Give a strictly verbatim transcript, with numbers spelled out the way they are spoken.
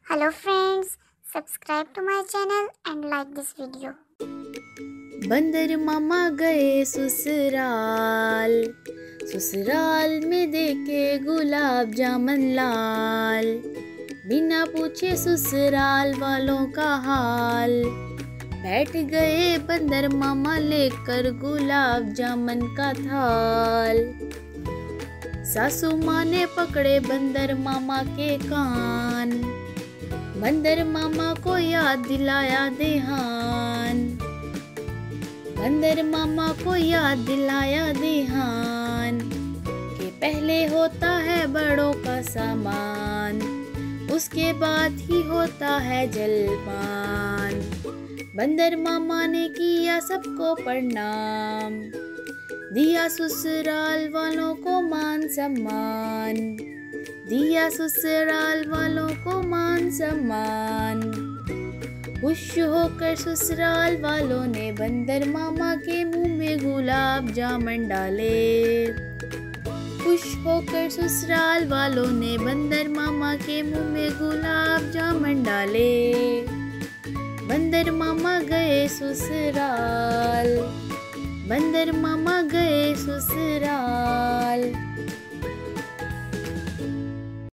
Hello friends, subscribe to my channel and like this video. बंदर मामा गए ससुराल, ससुराल में देखे गुलाब जामुन लाल। बिना पूछे ससुराल वालों का हाल, बैठ गए बंदर मामा लेकर गुलाब जामुन का थाल। सासू माँ ने पकड़े बंदर मामा के कान, बंदर मामा को याद दिलाया देहान। बंदर मामा को याद दिलाया देहान कि पहले होता है बड़ों का सामान, उसके बाद ही होता है जलपान। बंदर मामा ने किया सबको प्रणाम, दिया ससुराल वालों को मान सम्मान, दिया ससुराल वालों को मान सम्मान। खुश होकर ससुराल वालों ने बंदर मामा के मुंह में गुलाब जामुन डाले। खुश होकर ससुराल वालों ने बंदर मामा के मुंह में गुलाब जामुन डाले। बंदर मामा गए ससुराल, बंदर मामा गए ससुराल।